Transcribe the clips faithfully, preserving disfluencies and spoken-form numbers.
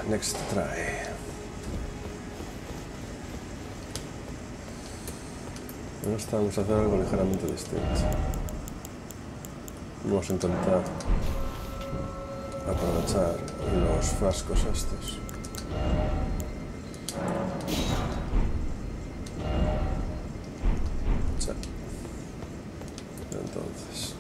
Next try. Esta vamos a hacer algo ligeramente distinto. Vamos a intentar aprovechar los frascos estos. Sí. Entonces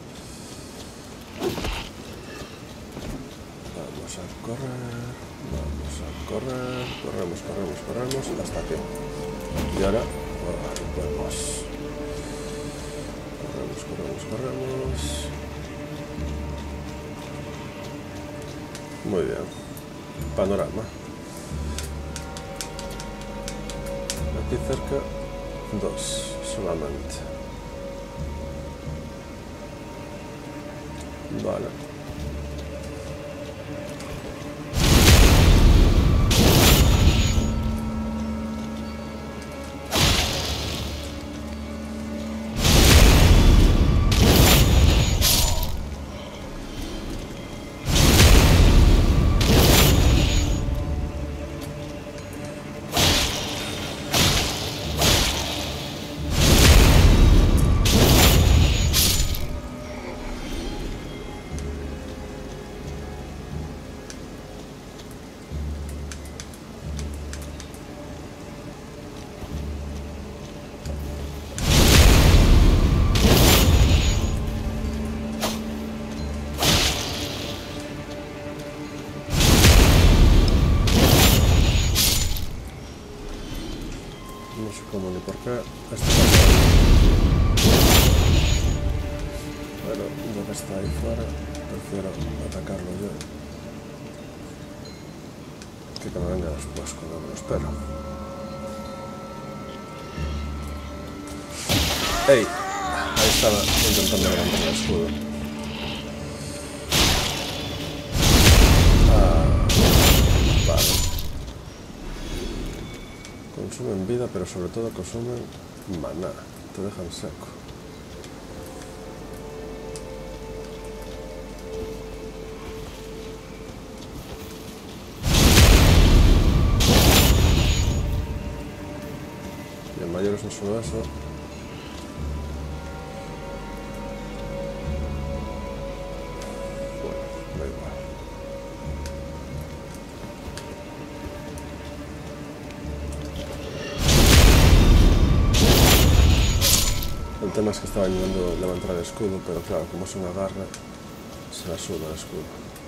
vamos a correr, vamos a correr, corremos, corremos, corremos hasta aquí. Y ahora volvemos. Corremos, corremos, corremos. Muy bien. Panorama. Aquí cerca, dos solamente. Vale. No sé cómo ni por qué esto está pero lo que está ahí fuera prefiero atacarlo yo que que me venga después cuando me lo espero. ¡Ey! Ahí estaba intentando levantar el escudo. Ah, vale. Consumen vida, pero sobre todo consumen maná. Te dejan seco. Y en mayores no solo eso. Bueno, da igual. El tema es que estaba intentando levantar el escudo, pero claro, como es una garra, se la suda el escudo.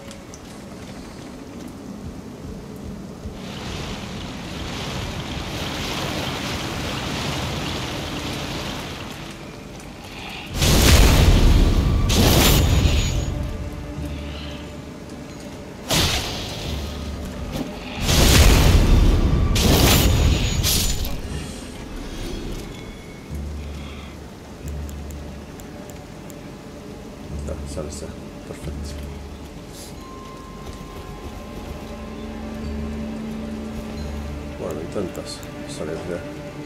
Sale, sale. Perfecto. Bueno, intentas salir de...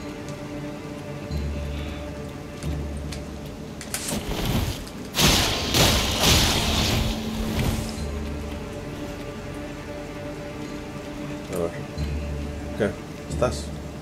A ver. ¿Qué? ¿Estás?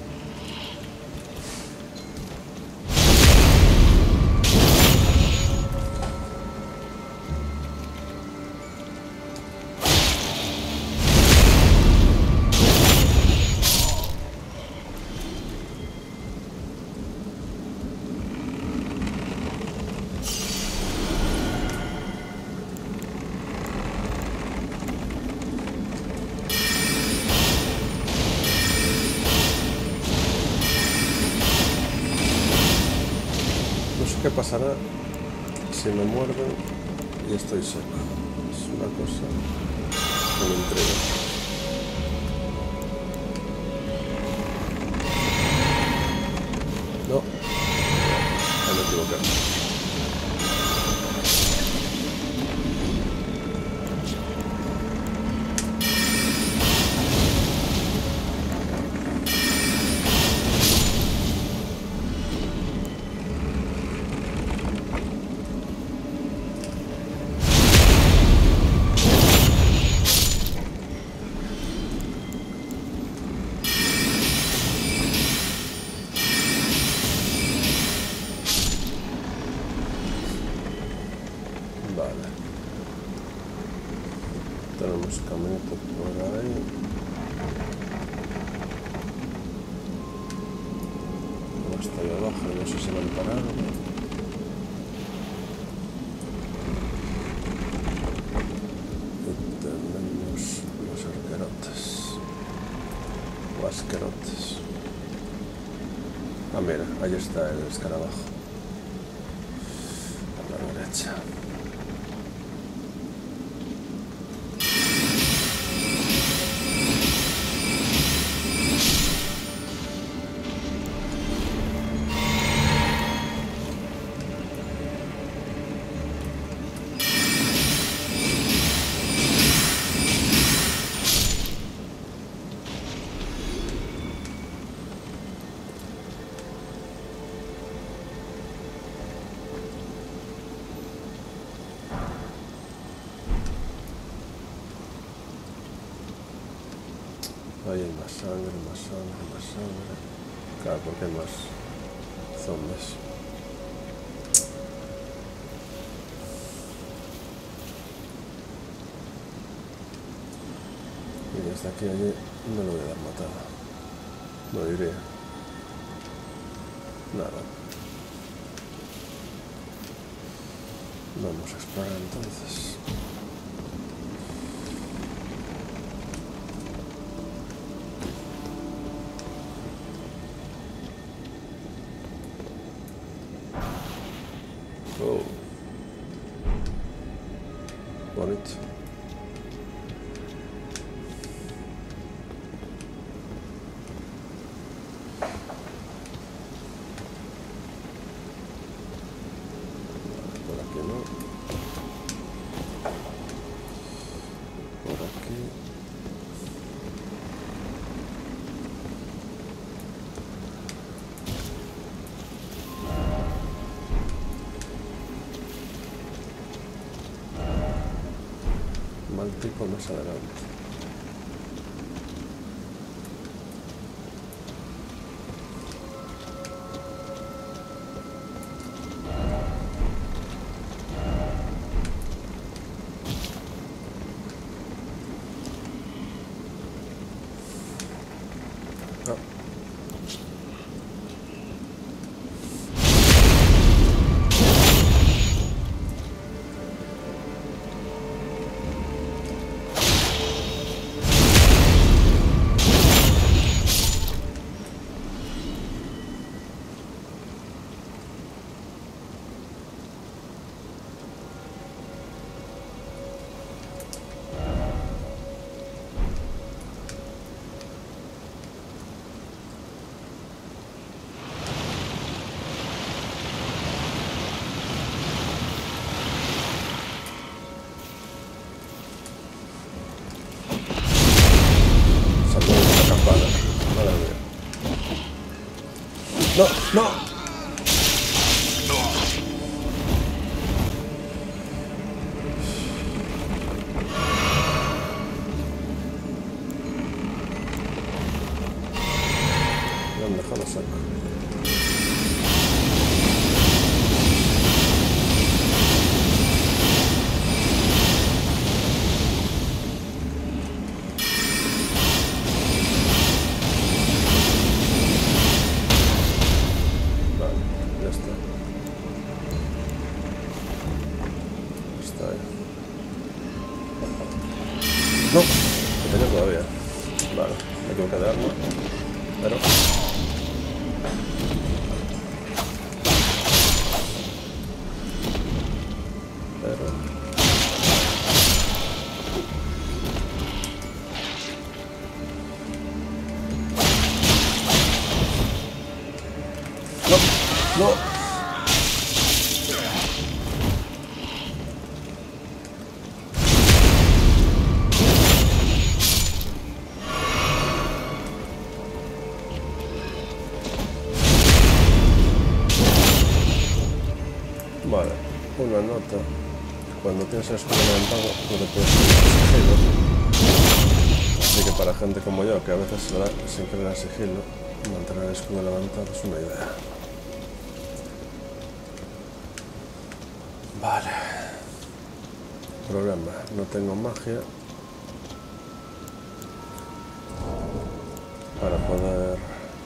¿Qué pasará si me muerden y estoy seco? Es una cosa que me intriga. No, no me equivoqué. tenemos caminito por ahí. Hasta ahí abajo, no sé si van a parar o no. Y tenemos los arquerotes. O asquerotes. Ah, mira, ahí está el escarabajo. A la derecha. Ahí hay más sangre, más sangre, más sangre. Claro, porque hay más zombies. Y desde aquí a allí no lo voy a dar matado. No diría. Nada. Vamos a explorar entonces. Oh. Bonito. Por aquí no. Por aquí. Mal tipo más adelante. Ah. No, no. Me han dejado saco. No, que tengo todavía. Vale, me tengo que darlo. Pero... Pero... No, no. Vale, una nota. Cuando tienes el escudo levantado no te puedes poner sigilo. Así que para gente como yo, que a veces se da sin querer el sigilo, mantener el escudo levantado es una idea. Vale. Problema, no tengo magia. para poder...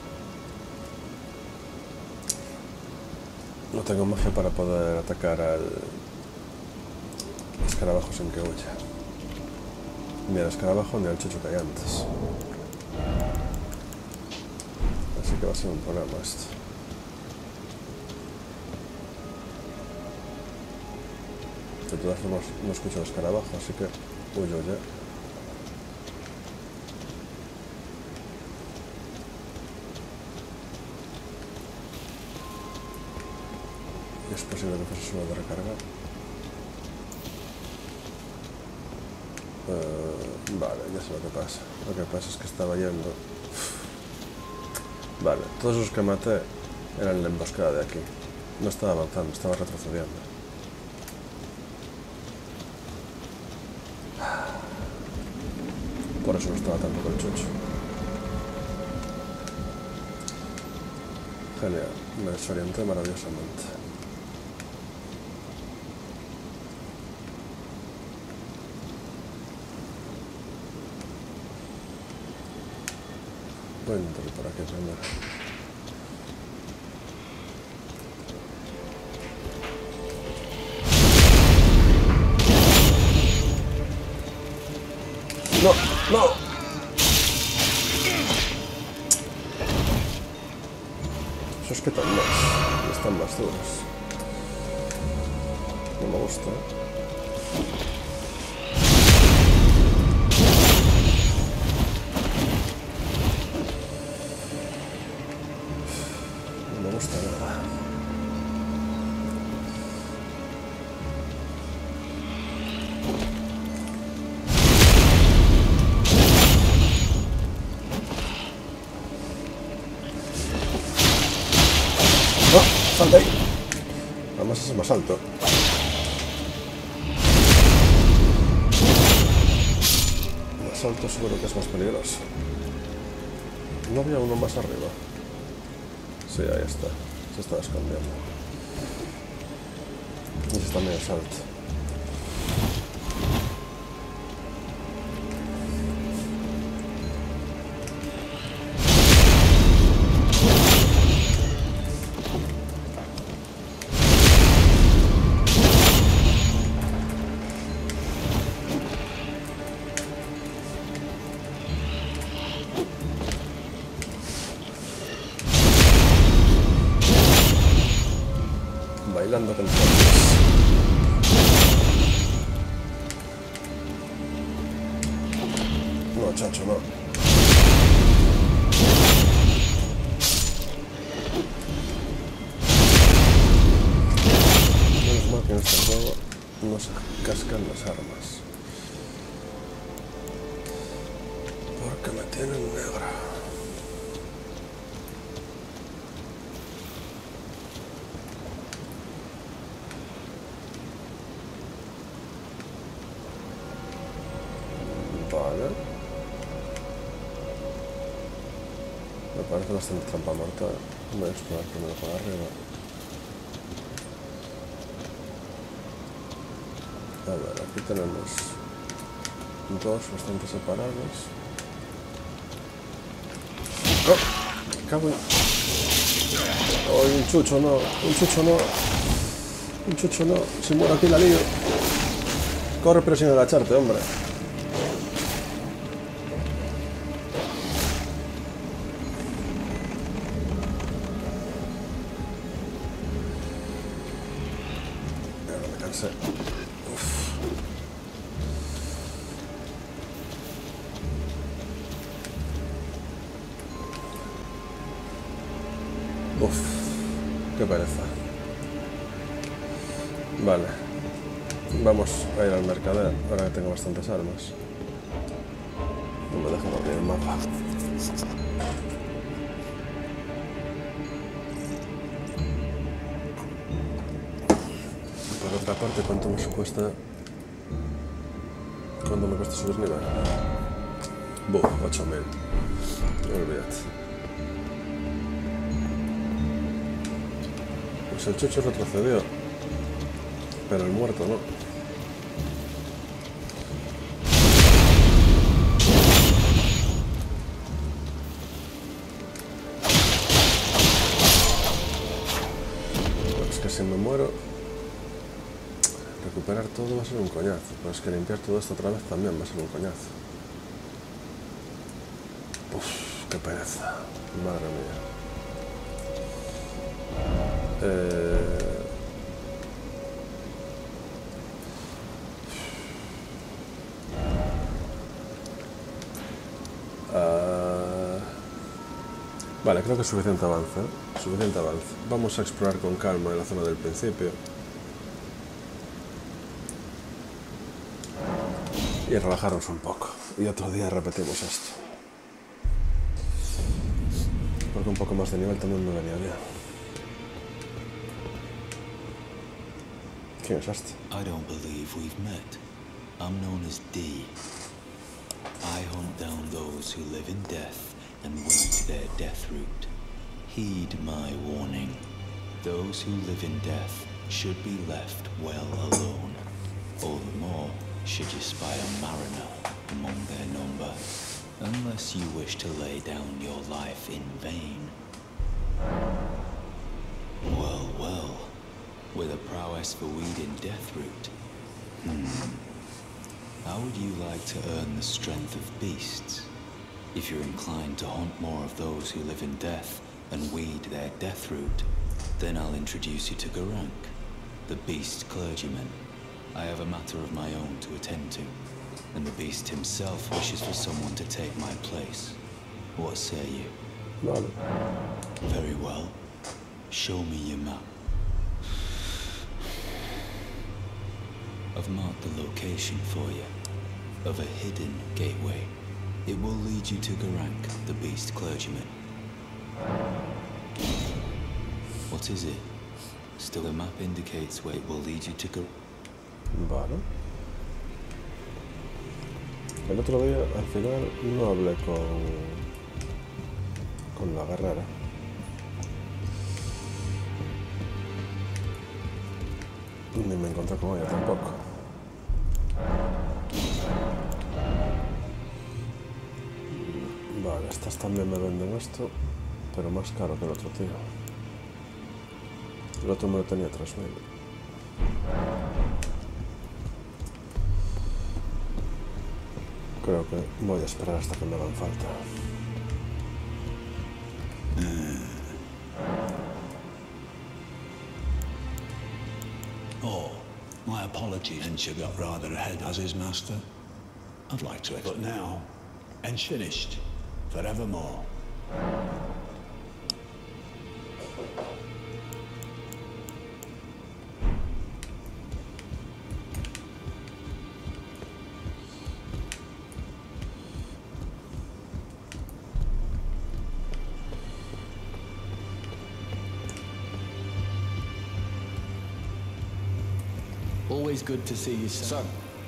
No tengo magia para poder atacar al escarabajo sin que huya. Ni al escarabajo ni al chucho que hay antes. Así que va a ser un problema esto. De todas formas no escucho el escarabajo, así que huyo ya. Y es posible que fuese solo de recargar. Uh, vale, ya sé lo que pasa. Lo que pasa es que estaba yendo... Vale, todos los que maté eran en la emboscada de aquí. No estaba avanzando, estaba retrocediendo. Por eso no estaba tanto con el chucho. Genial, me desorienté maravillosamente. Voy a intentar ir por aquí primero. ¡No! ¡No! Eso es que están más... están más duros. No me gusta, ¿eh? No me gusta nada. ¡No! ¡Salta ahí! Además es más alto. Más alto seguro que es más peligroso. No había uno más arriba. Sí, ahí está. Se está escondiendo. Y ese también es alto. Bailando con zombies. No, chacho, no. Menos mal que en este juego no se cascan las armas. Porque me tienen negra. Vale. Me parece bastante trampa mortal. Voy a explorar primero por arriba. A ver, aquí tenemos dos bastante separados. ¡Oh! ¡Me cago en... ¡Oh, un chucho no! ¡Un chucho no! ¡Un chucho no! Si muero aquí la lío. Corre pero sin agacharte, hombre. Uf. Uf, qué pereza. Vale, vamos a ir al mercader, ahora que tengo bastantes armas. No me dejan abrir el mapa. Por otra parte, ¿cuánto me cuesta? ¿Cuánto me cuesta subir nivel? Buh, ocho mil. Olvídate. Pues el chucho retrocedió. Pero el muerto no. coñazo. Pero es que limpiar todo esto otra vez también va a ser un coñazo. Uf, qué pereza. Madre mía. Eh... Uh... Vale, creo que es suficiente avance, ¿eh? Suficiente avance. Vamos a explorar con calma en la zona del principio. Y relajarnos un poco. Y otro día repetimos esto. Porque un poco más de nivel también me venía bien. ¿Quién es este? I don't believe we've met. I'm known as D. I hunt down those who live in death and weed their death root. Heed my warning. Those who live in death should be left well alone. All the more should you spy a mariner among their number, unless you wish to lay down your life in vain. Well, well, with a prowess for weeding death root. Hmm. How would you like to earn the strength of beasts? If you're inclined to hunt more of those who live in death and weed their death root, then I'll introduce you to Garank, the beast clergyman. I have a matter of my own to attend to, and the beast himself wishes for someone to take my place. What say you? Vale. Very well. Show me your map. I've marked the location for you, of a hidden gateway. It will lead you to Garank, the beast clergyman. What is it? Still, the map indicates where it will lead you to Garank. Vale. El otro día, al final, no hablé con... con la guerrera. Ni me encontré con ella tampoco. Vale, estas también me venden esto, pero más caro que el otro tío. El otro me lo tenía tres mil. Creo que voy a esperar hasta que me hagan falta. Oh, my apologies. Ensha got rather ahead as his master. I'd like to, but now, Ensha finished, forevermore. Always good to see you, son.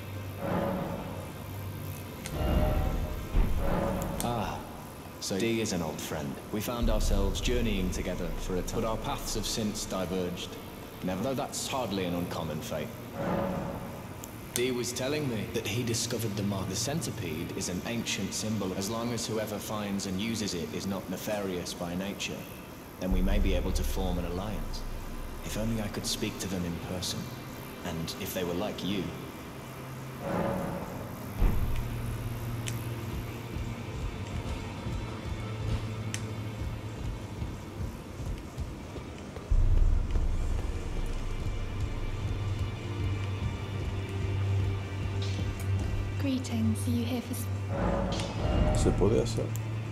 Ah, so D is an old friend. We found ourselves journeying together for a time, but our paths have since diverged. Never, though that's hardly an uncommon fate. D was telling me that he discovered the mark. The centipede is an ancient symbol. As long as whoever finds and uses it is not nefarious by nature, then we may be able to form an alliance. If only I could speak to them in person. And if they were like you. Greetings, are you here for... Se podía ser.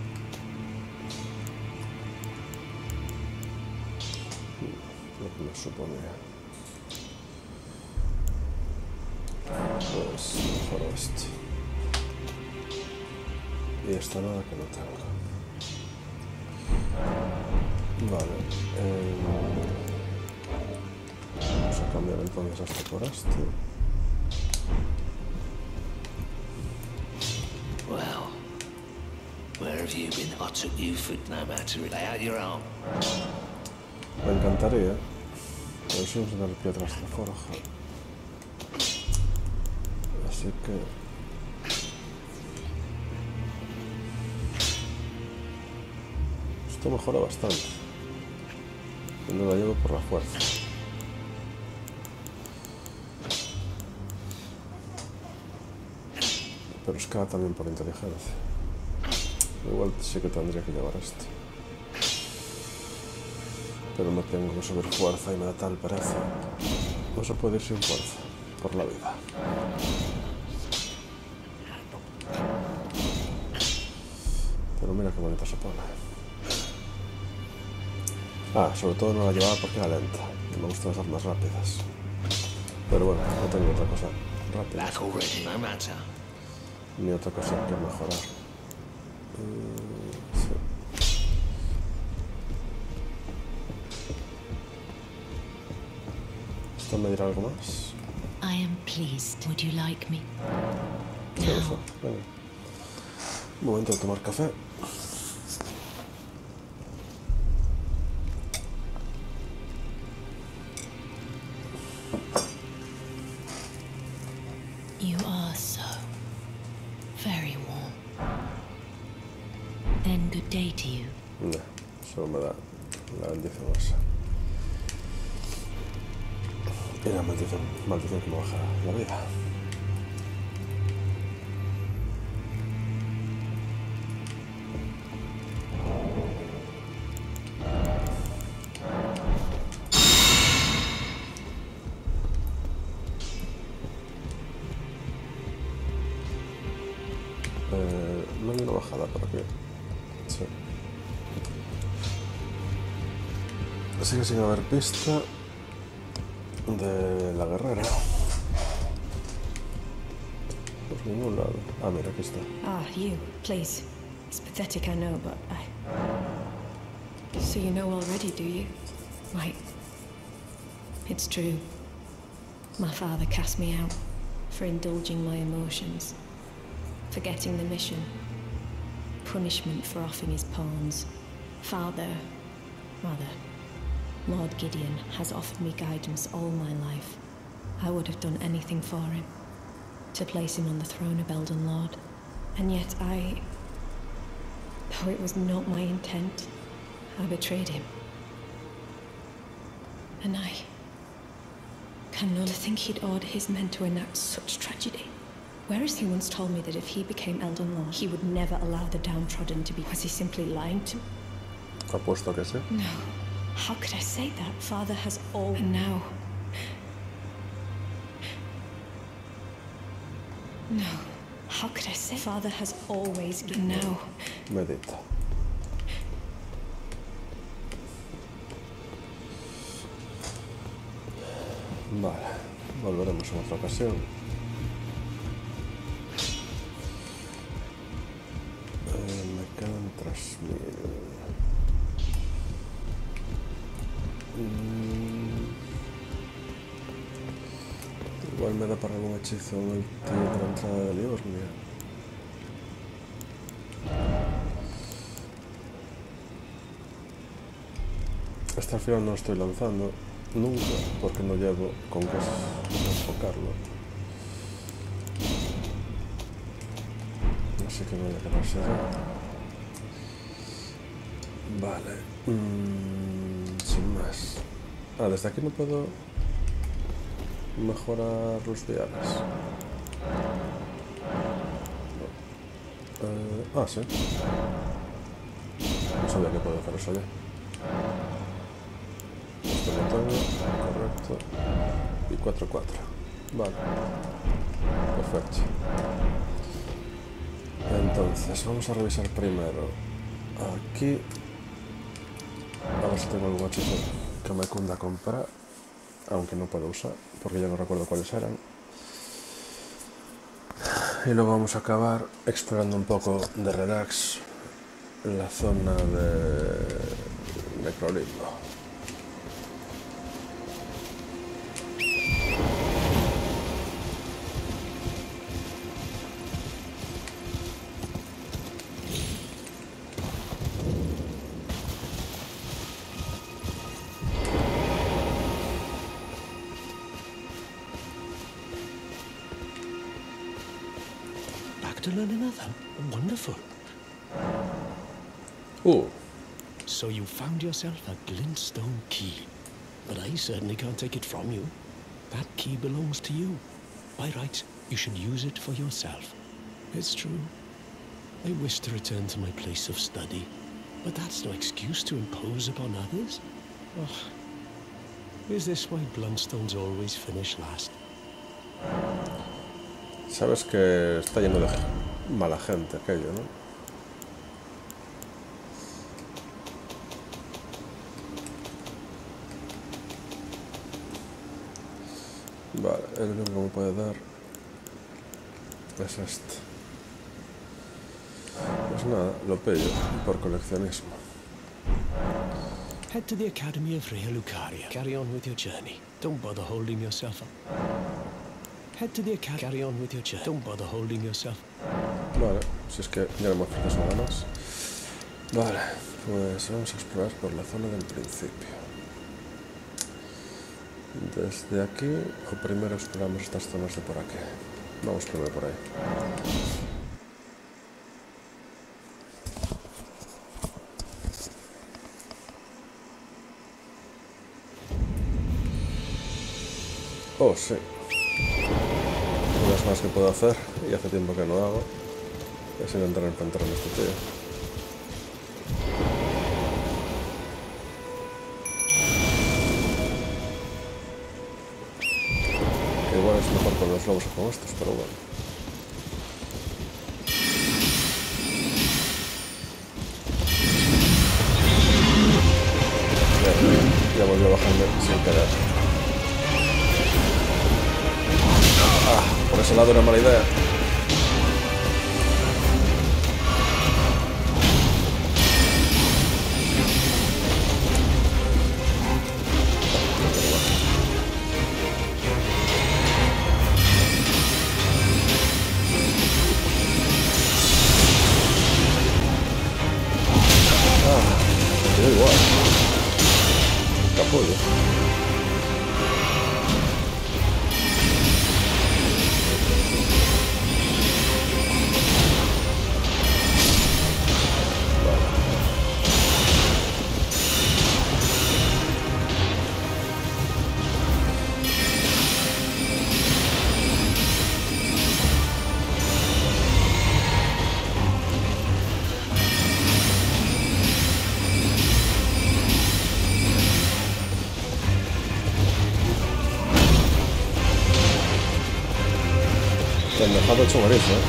Lo que me suponía. Pues mejor esto. Y esta nada que no tengo. Vale. Eh, vamos a cambiar entonces esto por este. Well, where have you been? I took you for no matter. Lay out your arm. Me encantaría, pero siempre dar piedras de forja. Así que... esto mejora bastante. Y no la llevo por la fuerza. Pues queda también por inteligencia. Igual sí que tendría que llevar esto. Pero me tengo que subir fuerza y me da tal pereza. No se puede ir sin fuerza por la vida. Pero mira qué bonita se pone. Ah, sobre todo no la llevaba porque era lenta. Me gustan las armas rápidas. Pero bueno, no tengo otra cosa rápida. Back already, no matter. Ni otra cosa que mejorar. Mm, sí. ¿Esto me dirá algo más? I am pleased. Would you like me? Sí, eso. Venga. Un momento de tomar café. You are so very warm. Then good day to you. No, solo me da la bendición esa. Y la maldición, maldición que me baja la vida. Eh, no hay una bajada por aquí. Sí. Sigue sin haber pista de la guerrera. Por ningún lado. Ah, mira, aquí está. Ah, you, please. It's pathetic, I know, but I... So you know already, do you? Right. It's true. My father cast me out for indulging my emotions, forgetting the mission, punishment for offing his pawns. Father, mother, Lord Gideon has offered me guidance all my life. I would have done anything for him, to place him on the throne of Elden Lord. And yet I... though it was not my intent, I betrayed him. And I... cannot think he'd order his men to enact such tragedy. Whereas he once told me that if he became Elden Lord, he would never allow the downtrodden to be... Was he simply lying to me? Apuesto que sí. No. How could I say that? Father has all... And now... No. How could I say... Father has always given... Now... Medita. Vale. Volveremos en otra ocasión. Eh, me quedan tres mil. Igual me da para algún hechizo en el tío de la entrada de Liurnia. Hasta el final no lo estoy lanzando nunca porque no llevo con qué enfocarlo. Así que voy a quedarse allá. Vale. Mm, sin más. Ah, desde aquí no puedo mejorar los diales. No. Eh, ah, sí. No sabía que podía hacer eso ya. Este lo tengo, correcto. Y cuatro cuatro. Vale. Perfecto. Entonces, vamos a revisar primero aquí. A ver si tengo algún hechizo que me cunda comprar. Aunque no puedo usar, porque ya no recuerdo cuáles eran. Y luego vamos a acabar explorando un poco de relax la zona de Necrolimbo. To learn another? Wonderful. Uh. So you found yourself a glintstone key, but I certainly can't take it from you. That key belongs to you. By rights, you should use it for yourself. It's true. I wish to return to my place of study, but that's no excuse to impose upon others. Oh, is this why Bluntstones always finish last? Sabes que está lleno de mala gente aquello, ¿no? Vale, el único que me puede dar es este. Pues nada, lo pillo por coleccionismo. Head to the Academy of Rhea Lucaria. Carry on with your journey. Don't bother holding yourself up. Head to the Academy. Carry on with your journey. Don't bother holding yourself up. Vale, si es que ya no me ofrece son ganas. Vale, pues vamos a explorar por la zona del principio. Desde aquí, o primero exploramos estas zonas de por aquí. Vamos primero por ahí. Oh, sí. Unas más que puedo hacer, y hace tiempo que no hago, es intentar enfrentarme a este tío. Que igual es mejor con los lobos que con estos, pero bueno. Ya, ya volvió a bajarme sin querer. Ah, por ese lado era mala idea. Ah, me da igual. Capullo. Te han dejado hecho morir, ¿eh?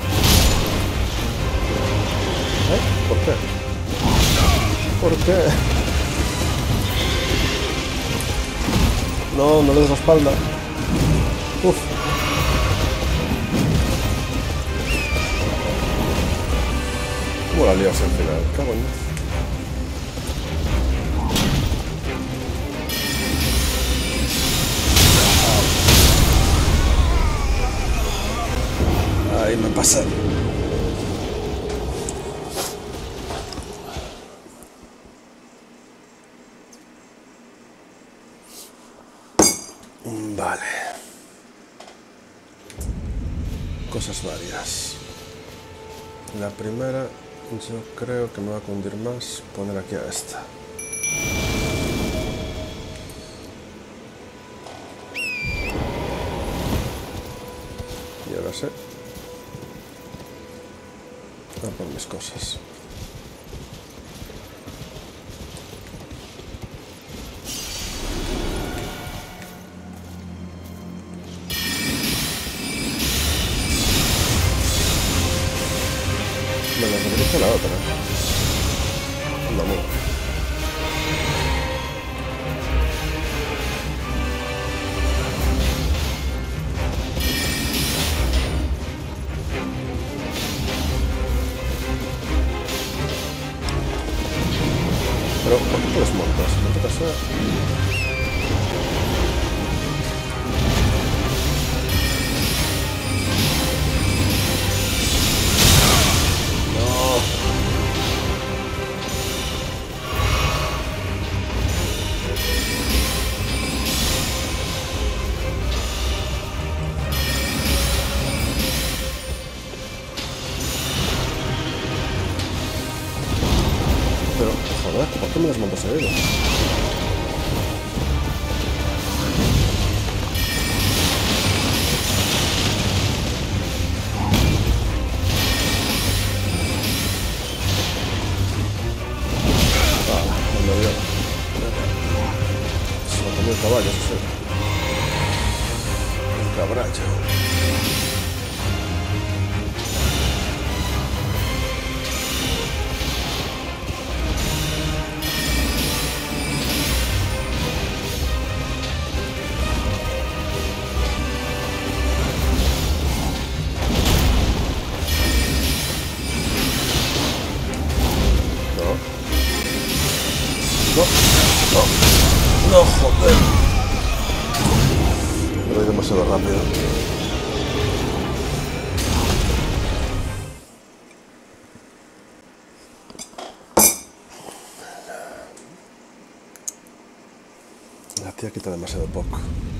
¿Eh? ¿Por qué? ¿Por qué? No, no le des la espalda. Uf. ¿Cómo la lías al final? Cago en... Ahí me pasé. Vale. Cosas varias. La primera, yo creo que me va a cundir más poner aquí a esta. Y ahora sé. A por mis cosas. Bueno, me dirige la otra. Vamos. Pero, ¿por qué te desmontas? No te pasa. No. Pero, joder, ¿por qué me desmontas seguido? caballos, sí. El cabrallo. No, no, no, joder. Me voy demasiado rápido. La tía quita demasiado poco.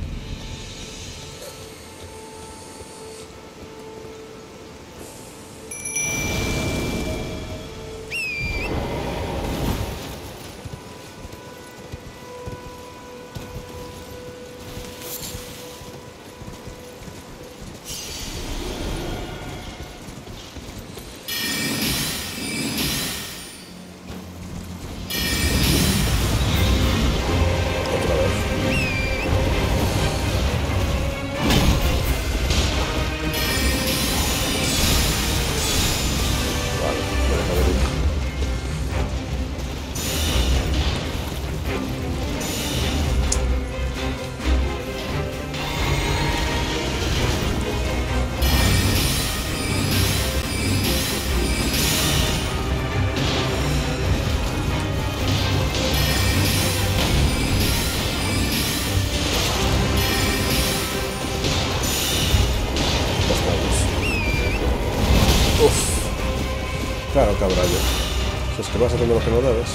Claro, cabrallo. Si es que vas haciendo lo que no debes.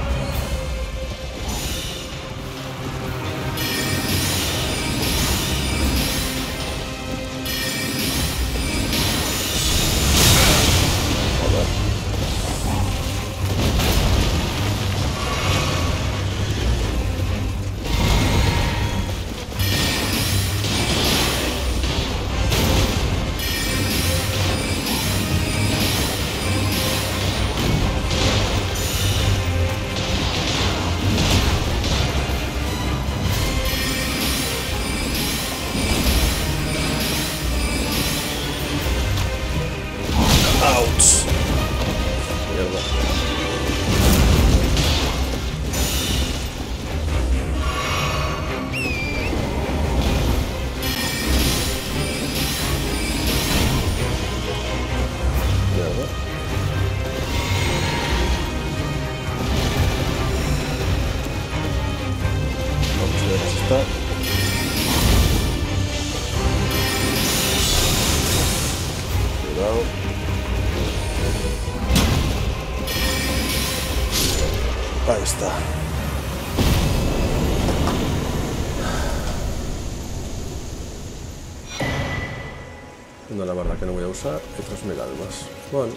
Joder. Ouch. Mierda. Mierda. Vamos a ver si está. Cuidado. Ahí está. Una alabarda que no voy a usar y tres mil almas. Bueno.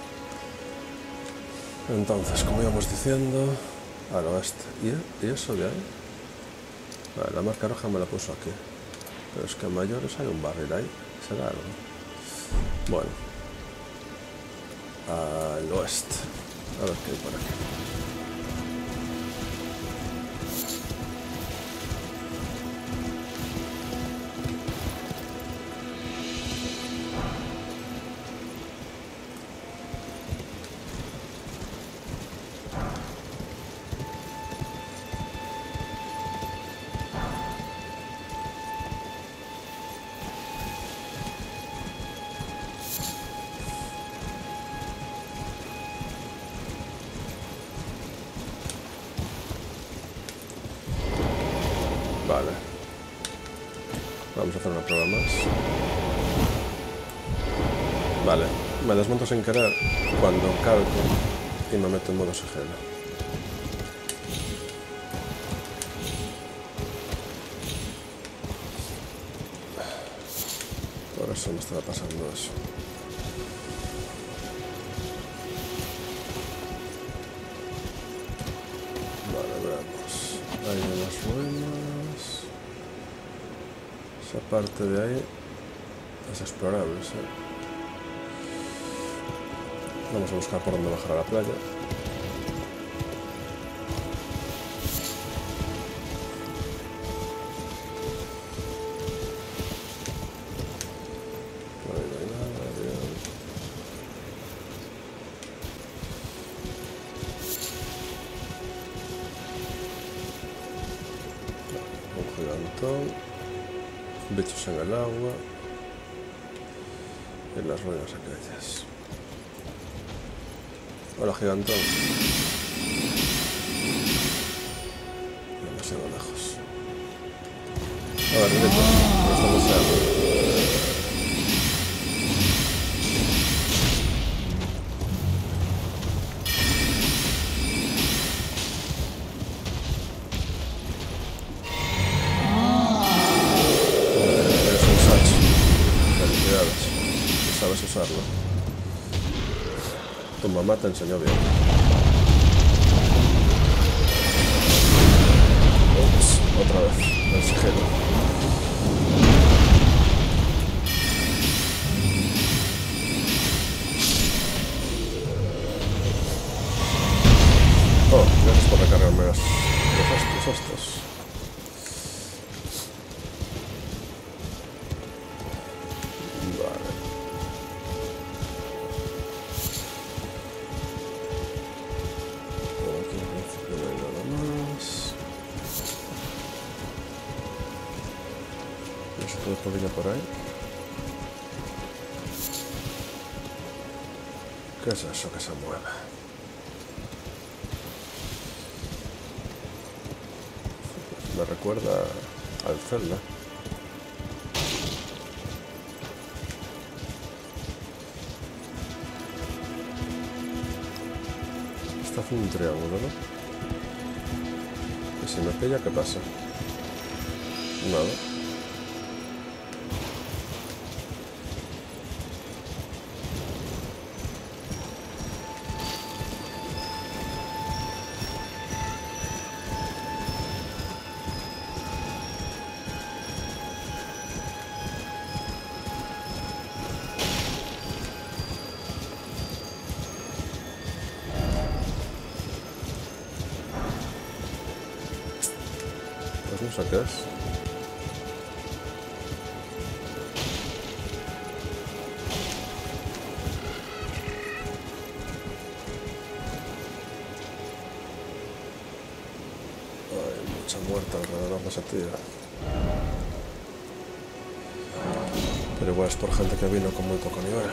Entonces, como íbamos diciendo, al oeste. ¿Y, ¿Y eso de ahí? Vale, la marca roja me la puso aquí. Pero es que en mayores hay un barril ahí. ¿Será algo? Bueno. Al oeste. A ver qué hay por aquí. Vale. Vamos a hacer una prueba más. Vale. Me desmonto sin querer cuando calco y me meto en modo sigilo. Por eso me estaba pasando eso. Vale, veamos. Hay unas ruinas. Esa parte de ahí es explorable, sí. Vamos a buscar por dónde bajar a la playa. montón. Bichos en el agua. Y las ruinas aquellas. Hola, gigantón. Demasiado lejos. A ver, directo. No estamos cerca. Sabes usarlo. Tu mamá te enseñó bien. Ups, otra vez, el sigilo. Oh, gracias por recargarme los estos, estos. Por ahí. ¿Qué es eso que se mueve? Me recuerda al Zelda. Está haciendo un triángulo, ¿no? Y si me pilla, ¿qué pasa? Nada. No sé qué es. Hay mucha muerte alrededor de esa tía. Pero igual es por gente que vino con muy poco nivel.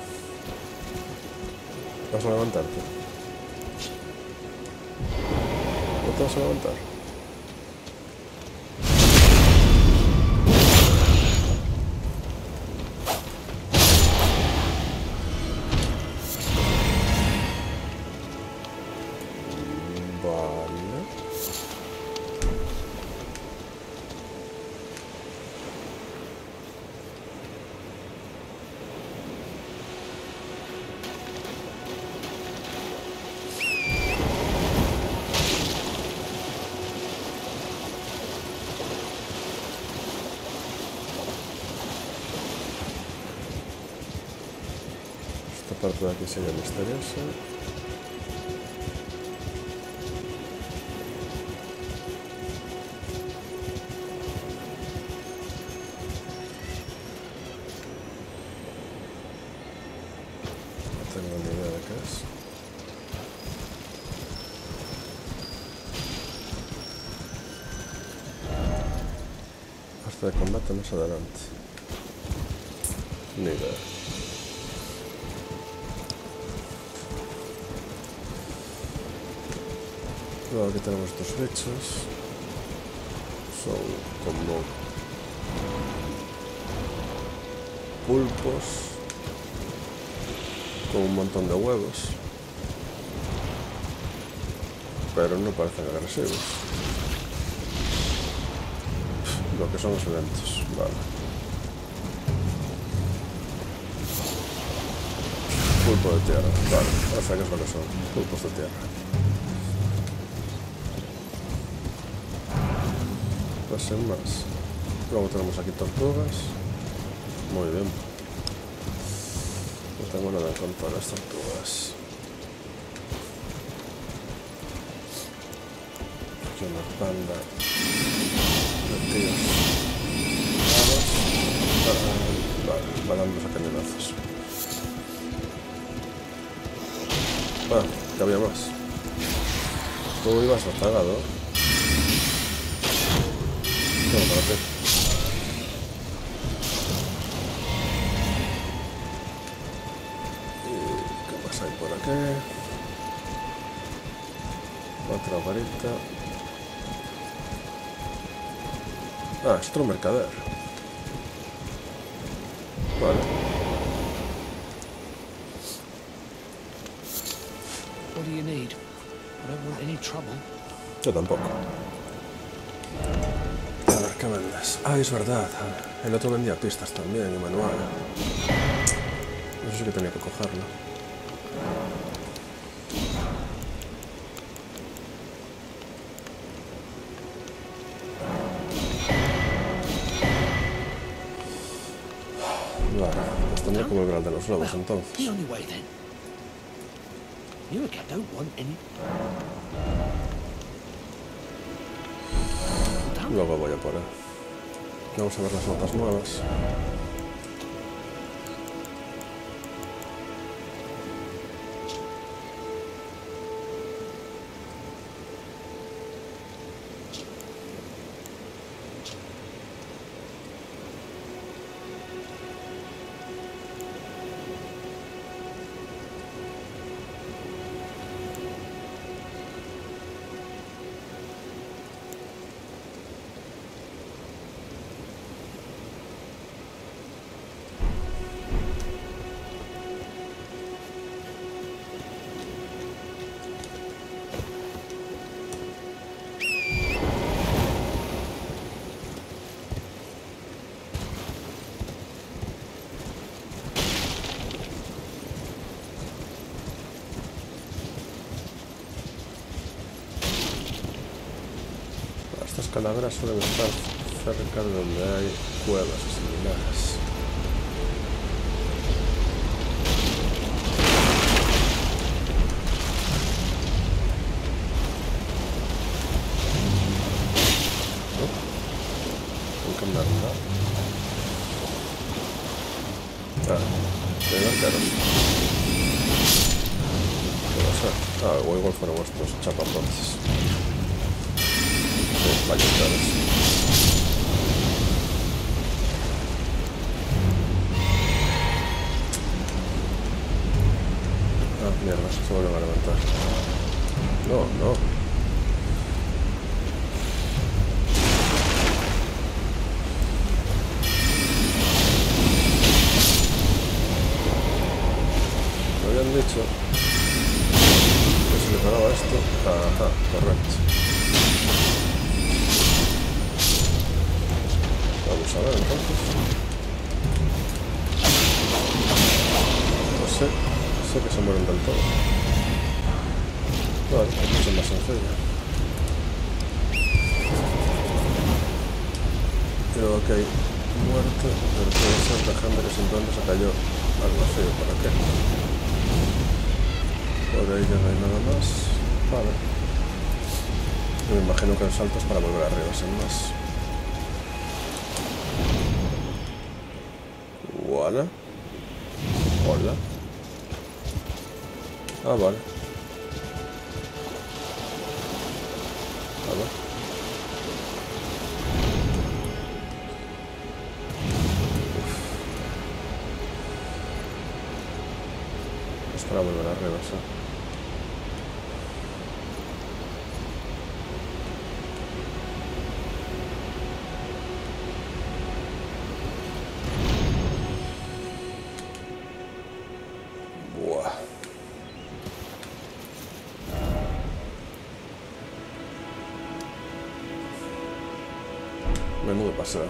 ¿Vas a levantarte? ¿No te vas a levantar? Esta parte de aquí sigue misteriosa. No tengo ni idea de qué es. Parte de combate más adelante. Ni idea. Luego aquí tenemos estos bichos. Son como pulpos con un montón de huevos, pero no parecen agresivos. Lo que son los lentos, vale. Pulpo de tierra, vale, parece que es lo que son, pulpos de tierra. Pues sin más. Luego tenemos aquí tortugas. Muy bien. No tengo nada en contra de las tortugas. Aquí una panda de tíos. Vale, va dando a cañonazos. Ah, que había más. Tú ibas apagado. No, tengo por aquí. ¿Y qué más hay por aquí? Otra varita. Ah, es otro mercader. Vale. What do you need? I don't want any trouble. Yo tampoco. A ver, ¿qué vendes? Ah, es verdad. El otro vendía pistas también y manual. Eso sí que tenía que cogerlo. Vale, pues tendría que volver al de los lobos entonces. The only way then. You again don't want any. Luego voy a por él. Vamos a ver las notas nuevas. Estas calaveras suelen estar cerca de donde hay cuevas y similares. ¿Con qué me anda? Ah, de arqueros. ¿Qué va a ser? Ah, o igual fueron vuestros chapapotes. Vaya ustedes. Ah, mierda, se vuelven a levantar. No, no. Me habían dicho que se le pegaba esto. Ajá, correcto. Vamos a ver entonces. No sé, sé que se mueren del todo. Vale, aquí es más sencilla. Creo que hay muerte, pero puede ser la gente que simplemente se cayó al vacío. ¿Para qué? Por ahí ya no hay nada más. Vale. Me imagino que el salto es para volver arriba, sin más. Hola. Hola. Ah, vale. Vale. Es para volver arriba, sí. Menudo paseo.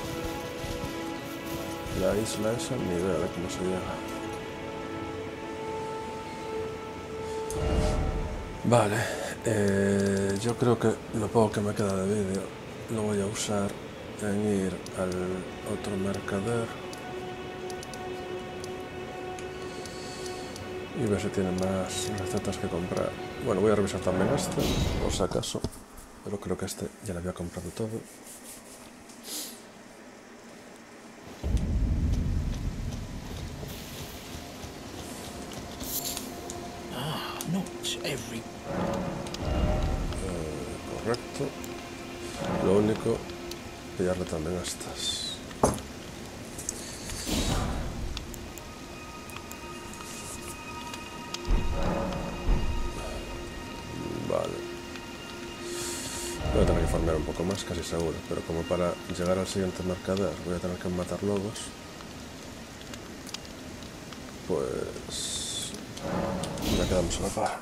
La isla esa, ni idea de cómo se llega. Vale, eh, yo creo que lo poco que me queda de vídeo lo voy a usar en ir al otro mercader y ver si tiene más recetas que comprar. Bueno, voy a revisar también este, por si acaso, pero creo que este ya lo había comprado todo. Eh, correcto. Lo único, pillarle también a estas. Vale. Voy a tener que farmear un poco más, casi seguro, pero como para llegar al siguiente mercader voy a tener que matar lobos, pues ya quedamos a la par.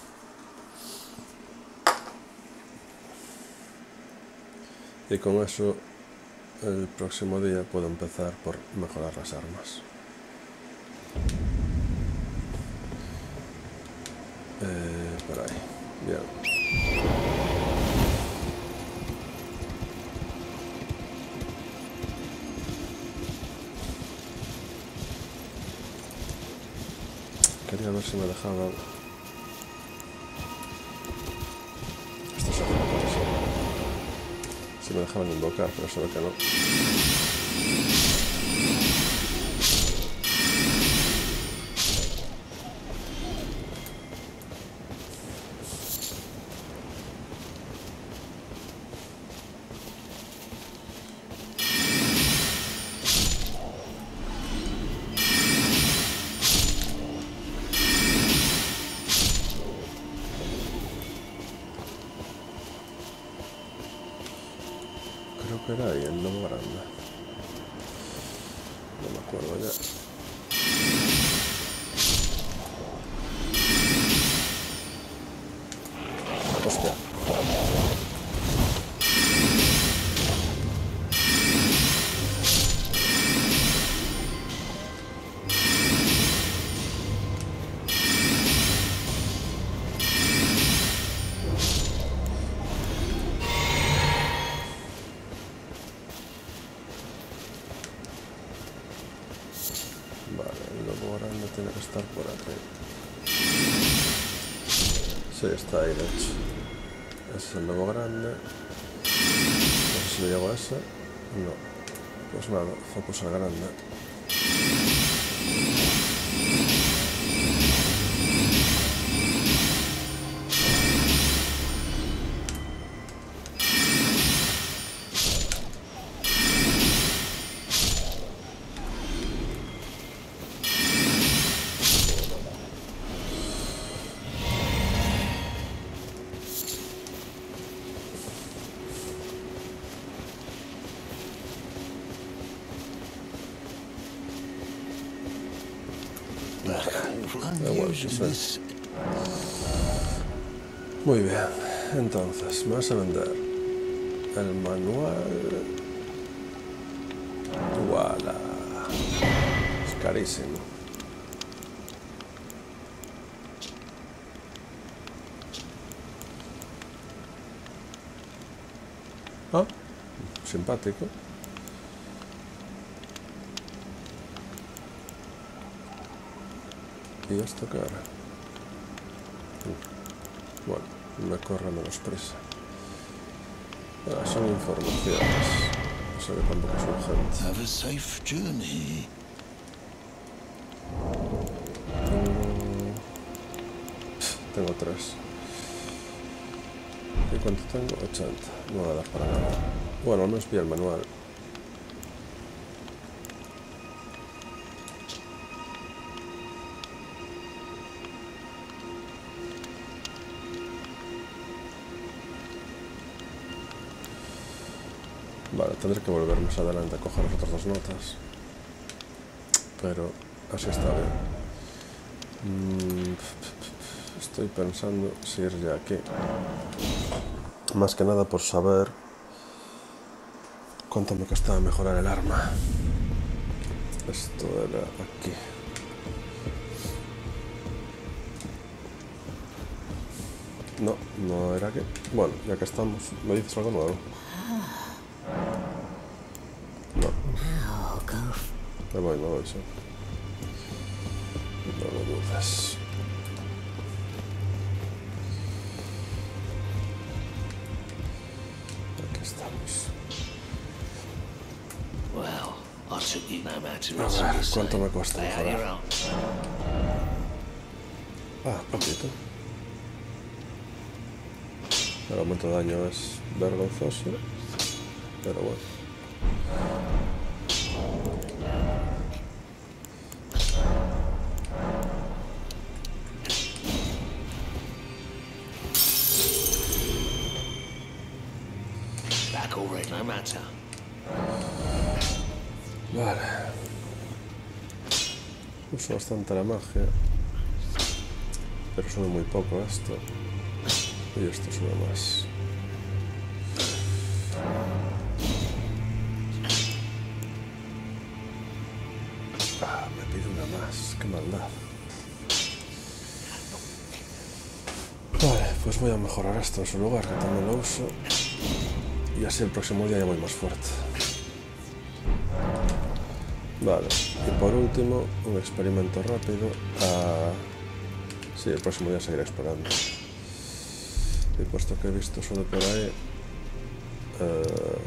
Y con eso el próximo día puedo empezar por mejorar las armas. Eh, por ahí, bien. Quería ver si me dejaban. Esto es otra cosa. Si me dejaban invocar, pero se ve que no. Creo que era ahí el lobo grande. No me acuerdo ya. Hostia. Tiene que estar por aquí. Sí, está ahí, de hecho. Ese es el lobo grande. No sé si le llego a ese. No. Pues nada, focus al grande. Muy bien, entonces me vas a vender el manual. ¡Wala! Es carísimo. Ah, simpático. ¿Y esto qué hará? Bueno, me corre menos prisa. Ah, son informaciones. No sé que tampoco es urgente. Have a safe journey. Mm, tengo tres. ¿Y cuánto tengo? ochenta. No va a dar para nada. Bueno, al menos pilla el manual. Vale, tendré que volver más adelante a coger las otras dos notas. Pero así está bien. Mm, estoy pensando si ir ya aquí. Más que nada por saber cuánto me costaba mejorar el arma. Esto era aquí. No, no era aquí. Bueno, ya que estamos, ¿me dices algo nuevo? No. Me voy, me voy, sí. No lo dudes. Aquí estamos. A ver, ¿cuánto me cuesta mejorar? Ah, poquito. El aumento de daño es vergonzoso, pero bueno. Back already, no matter. Vale. Uso bastante la magia. Pero sube muy poco esto. Y esto sube más. Ah, me pide una más. Qué maldad. Vale, pues voy a mejorar esto en su lugar, que también lo uso. Y así el próximo día ya voy más fuerte. Vale, y por último, un experimento rápido. Ah, sí, el próximo día seguiré explorando. Y puesto que he visto solo por ahí... Uh,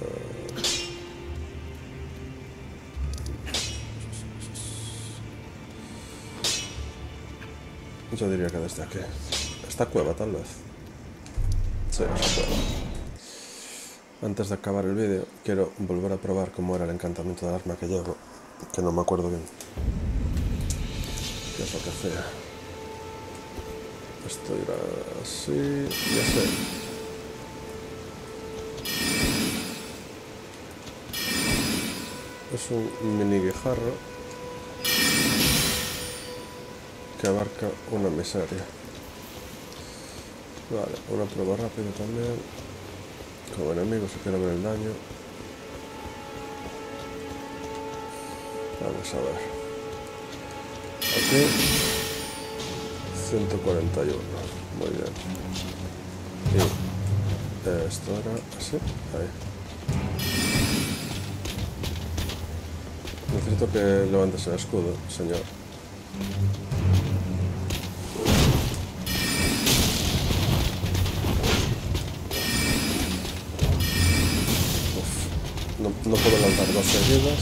yo diría que desde aquí. Esta cueva, tal vez. Sí, esa cueva. Antes de acabar el vídeo, quiero volver a probar cómo era el encantamiento del arma que llevo, que no me acuerdo bien. ¿Qué es lo que hacía? Esto irá así, ya sé. Es un mini guijarro que abarca una miseria. Vale, una prueba rápida también. Como enemigo, si quiero ver el daño. Vamos a ver. Aquí ciento cuarenta y uno. Muy bien. Y esto era así. Ahí. Necesito que levantes el escudo, señor. No, no puedo lanzar dos seguidas.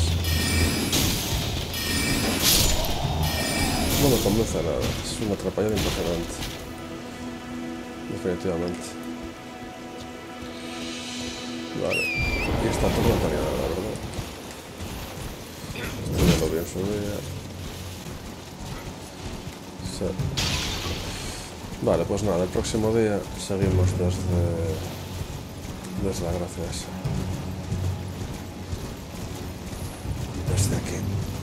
No me convence nada. Es una atrapallada impresionante. Definitivamente. Vale. Y esta torre no tenía nada, ¿verdad? Esto ya lo vi en su día. Sí. Vale, pues nada, el próximo día seguimos desde... desde la gracia esa. Desde aquí.